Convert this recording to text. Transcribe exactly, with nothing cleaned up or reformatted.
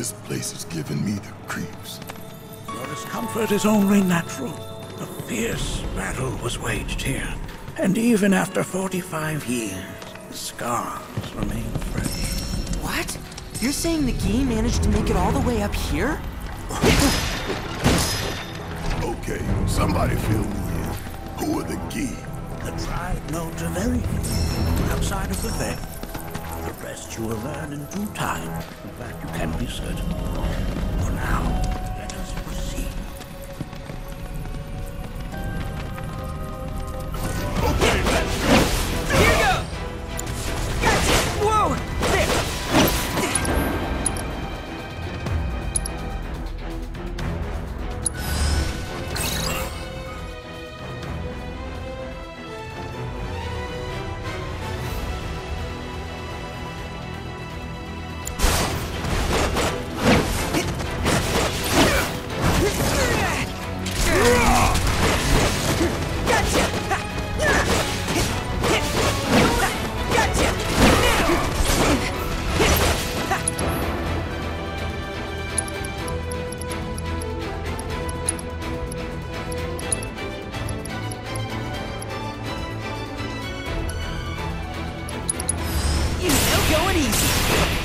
This place is giving me the creeps. Your discomfort is only natural. A fierce battle was waged here. And even after forty-five years, the scars remain fresh. What? You're saying the Gi managed to make it all the way up here? Okay, somebody fill me in. Who are the Gi? The tribe known to very few outside of the veil. The rest you will learn in due time. In fact, you can be certain. For now, let us proceed. Okay, let's go! Here you go! Gotcha! Whoa! There! Going easy.